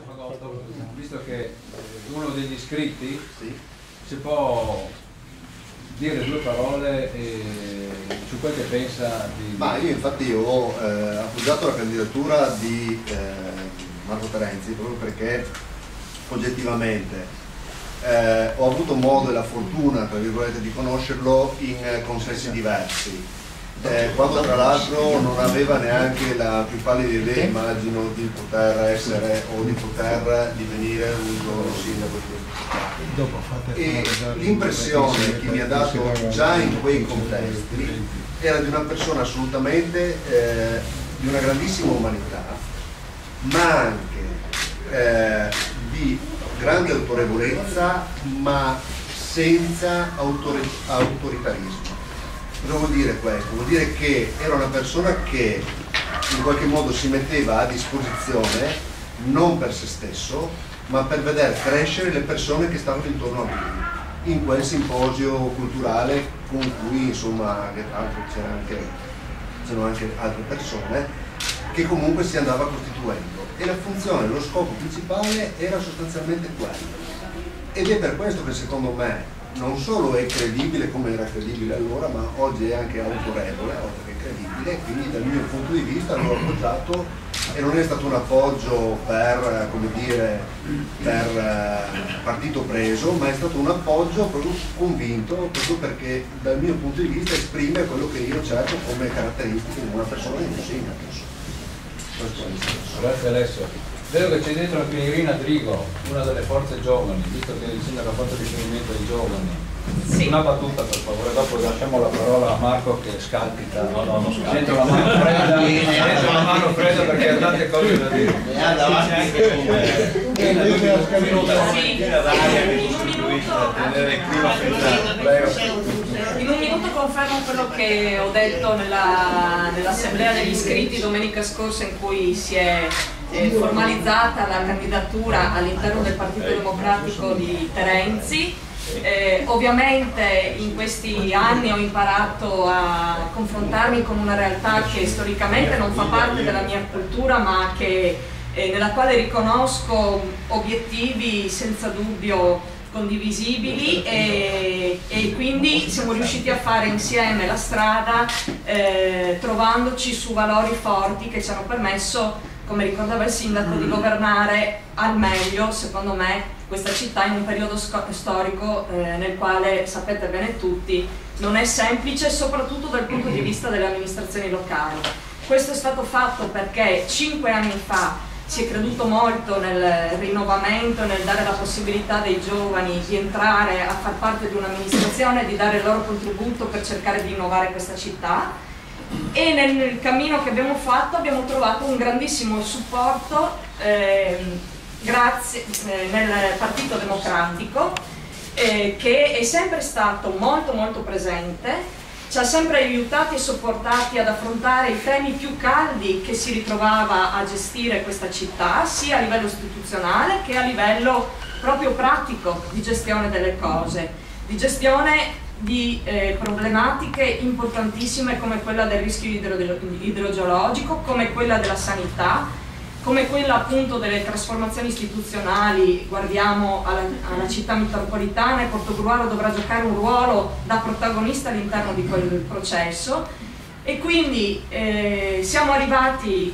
Fagotto, visto che uno degli iscritti, Sì. si può dire due parole su quel che pensa di... Ma io infatti ho appoggiato la candidatura di Marco Terenzi proprio perché oggettivamente ho avuto modo e la fortuna, tra virgolette, di conoscerlo in consessi diversi. Quando tra l'altro non aveva neanche la più pallida idea, immagino, di poter essere o di poter divenire un giorno sindaco di Pescara. E l'impressione che mi ha dato già in quei contesti era di una persona assolutamente di una grandissima umanità, ma anche di grande autorevolezza, ma senza autoritarismo. Cosa vuol dire questo? Vuol dire che era una persona che in qualche modo si metteva a disposizione non per se stesso, ma per vedere crescere le persone che stavano intorno a lui in quel simposio culturale con cui, insomma, tra l'altro c'erano anche altre persone, che comunque si andava costituendo, e la funzione, lo scopo principale era sostanzialmente quello. Ed è per questo che secondo me non solo è credibile come era credibile allora, ma oggi è anche autorevole, oltre che credibile, e quindi dal mio punto di vista l'ho appoggiato, e non è stato un appoggio per, come dire, per partito preso, ma è stato un appoggio proprio convinto, proprio perché dal mio punto di vista esprime quello che io cerco come caratteristiche di una persona di un sindaco. Grazie Alessio. Vedo che c'è dentro anche Irina Drigo, una delle forze giovani, visto che il sindaco ha fatto riferimento ai giovani. Sì. Una battuta per favore, dopo lasciamo la parola a Marco che scalpita. No, non scalpita. Dentro la mano fredda, perché ha tante cose da dire. E davanti anche in un minuto confermo quello che ho detto nell'assemblea degli iscritti domenica scorsa, in cui si è formalizzata la candidatura all'interno del Partito Democratico di Terenzi. Ovviamente in questi anni ho imparato a confrontarmi con una realtà che storicamente non fa parte della mia cultura, ma nella quale riconosco obiettivi senza dubbio condivisibili, e quindi siamo riusciti a fare insieme la strada, trovandoci su valori forti che ci hanno permesso, come ricordava il sindaco, di governare al meglio, secondo me, questa città in un periodo storico nel quale, sapete bene tutti, non è semplice, soprattutto dal punto di vista delle amministrazioni locali. Questo è stato fatto perché 5 anni fa si è creduto molto nel rinnovamento, nel dare la possibilità dei giovani di entrare a far parte di un'amministrazione, di dare il loro contributo per cercare di innovare questa città, e nel cammino che abbiamo fatto abbiamo trovato un grandissimo supporto grazie nel Partito Democratico, che è sempre stato molto presente, ci ha sempre aiutati e sopportati ad affrontare i temi più caldi che si ritrovava a gestire questa città, sia a livello istituzionale che a livello proprio pratico di gestione delle cose, di gestione di problematiche importantissime come quella del rischio idrogeologico, come quella della sanità, come quella appunto delle trasformazioni istituzionali. Guardiamo alla città metropolitana, e Portogruaro dovrà giocare un ruolo da protagonista all'interno di quel processo, e quindi siamo arrivati,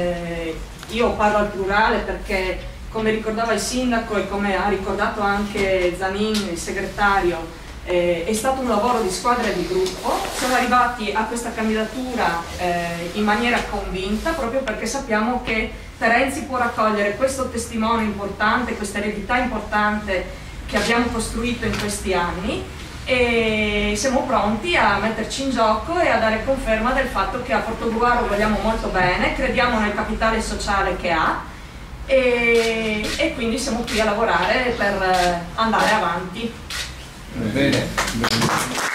io parlo al plurale perché, come ricordava il sindaco e come ha ricordato anche Zanin, il segretario, è stato un lavoro di squadra e di gruppo. Siamo arrivati a questa candidatura in maniera convinta, proprio perché sappiamo che Terenzi può raccogliere questo testimone importante, questa eredità importante che abbiamo costruito in questi anni, e siamo pronti a metterci in gioco e a dare conferma del fatto che a Portogruaro vogliamo molto bene, crediamo nel capitale sociale che ha, e quindi siamo qui a lavorare per andare avanti. Bene.